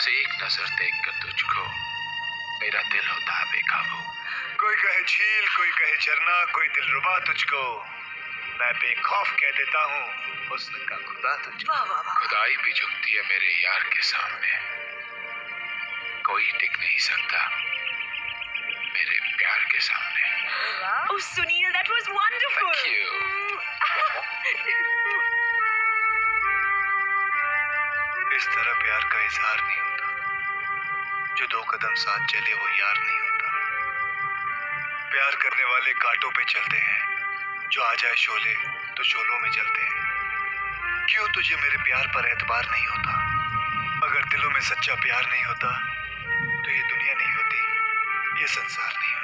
बस एक नजर देखकर तुझको मेरा दिल होता है बेकाबू। कोई कहे झील, कोई कहे झरना, कोई दिलरुबा तुझको, मैं बेखौफ कह देता हूँ हुस्न का खुदा तुझको। खुदाई भी झुकती है मेरे यार के सामने, कोई टिक नहीं सकता मेरे प्यार के सामने। Oh, Sunil, that was wonderful. Thank you. इस तरह प्यार का इजहार नहीं होता, जो दो कदम साथ चले वो यार नहीं होता। प्यार करने वाले कांटों पे चलते हैं, जो आ जाए शोले तो शोलों में जलते हैं। क्यों तुझे मेरे प्यार पर एतबार नहीं होता? अगर दिलों में सच्चा प्यार नहीं होता तो ये दुनिया नहीं होती, ये संसार नहीं होता।